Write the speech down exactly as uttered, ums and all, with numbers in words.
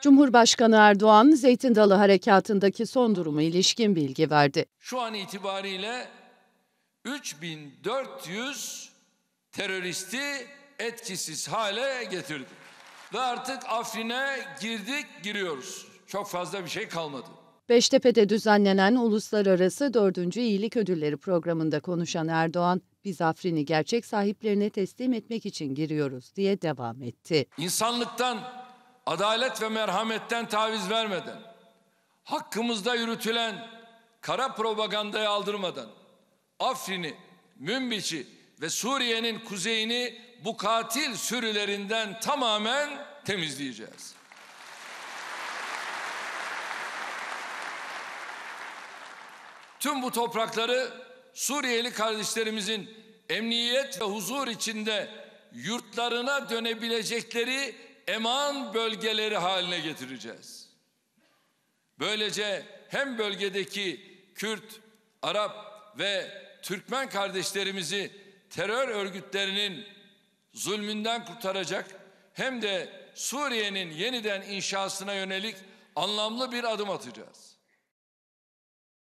Cumhurbaşkanı Erdoğan, Zeytin Dalı Harekatı'ndaki son duruma ilişkin bilgi verdi. Şu an itibariyle üç bin dört yüz teröristi etkisiz hale getirdik. Ve artık Afrin'e girdik, giriyoruz. Çok fazla bir şey kalmadı. Beştepe'de düzenlenen Uluslararası dördüncü İyilik Ödülleri programında konuşan Erdoğan, biz Afrin'i gerçek sahiplerine teslim etmek için giriyoruz diye devam etti. İnsanlıktan, adalet ve merhametten taviz vermeden, hakkımızda yürütülen kara propagandaya aldırmadan, Afrin'i, Münbiç'i ve Suriye'nin kuzeyini bu katil sürülerinden tamamen temizleyeceğiz. Tüm bu toprakları Suriyeli kardeşlerimizin emniyet ve huzur içinde yurtlarına dönebilecekleri eman bölgeleri haline getireceğiz. Böylece hem bölgedeki Kürt, Arap ve Türkmen kardeşlerimizi terör örgütlerinin zulmünden kurtaracak, hem de Suriye'nin yeniden inşasına yönelik anlamlı bir adım atacağız.